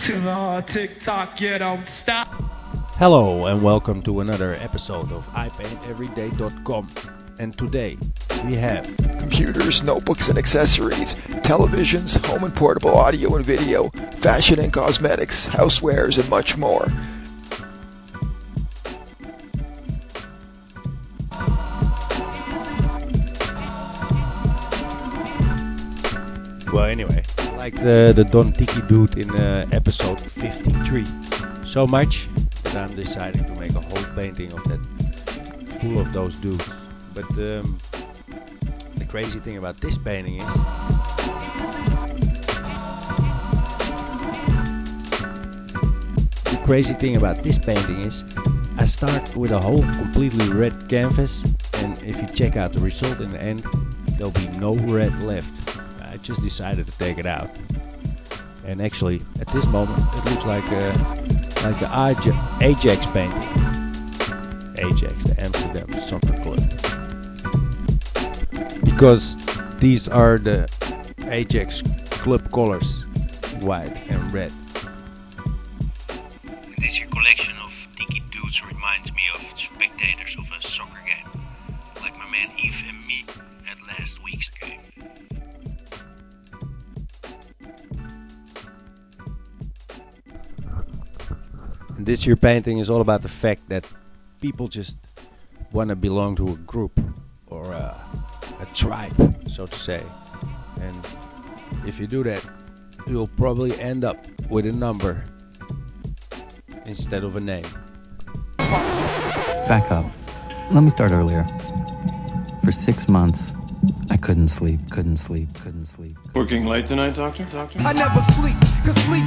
To the TikTok, you don't stop. Hello and welcome to another episode of ipainteveryday.com. And today we have computers, notebooks and accessories, televisions, home and portable audio and video, fashion and cosmetics, housewares and much more. Well, anyway, like the Don Tiki dude in episode 53 so much that I'm deciding to make a whole painting of that full of those dudes. But the crazy thing about this painting is I start with a whole completely red canvas, and if you check out the result in the end, there'll be no red left. I just decided to take it out, and actually at this moment it looks like the Ajax painting. Ajax, the Amsterdam soccer club, because these are the Ajax club colors, white and red. This here collection of tiki dudes reminds me of spectators of a soccer game, like my man Yves and me at last week's game. And this year painting is all about the fact that people just want to belong to a group or a tribe, so to say. And if you do that, you'll probably end up with a number instead of a name. Back up. Let me start earlier. For 6 months, I couldn't sleep. Working late tonight, doctor? I never sleep, cause sleep